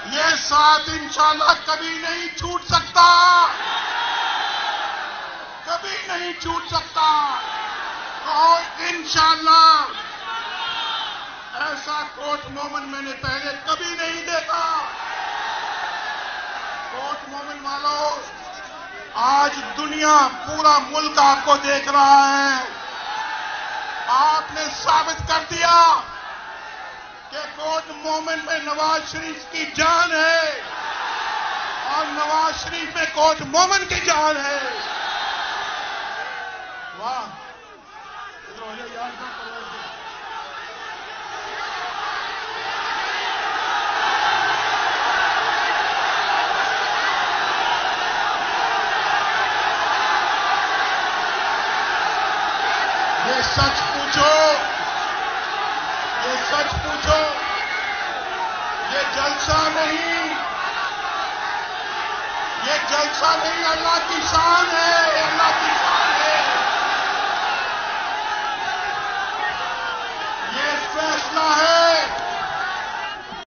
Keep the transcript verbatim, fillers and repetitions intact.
یہ ساتھ انشاءاللہ کبھی نہیں چھوٹ سکتا، کبھی نہیں چھوٹ سکتا، اور انشاءاللہ ایسا کوٹ مومن میں نے پہلے کبھی نہیں دیکھا۔ کوٹ مومن والوں، آج دنیا پورا ملک آپ کو دیکھ رہا ہے۔ آپ نے ثابت کر دیا کہ کوٹ مومن میں نواز شریف کی جان ہے اور نواز شریف میں کوٹ مومن کی جان ہے۔ واہ، یہ سچ پوچھو، یہ سچ پوچھو، یہ جلسہ نہیں، یہ جلسہ نہیں، اللہ کی شان ہے۔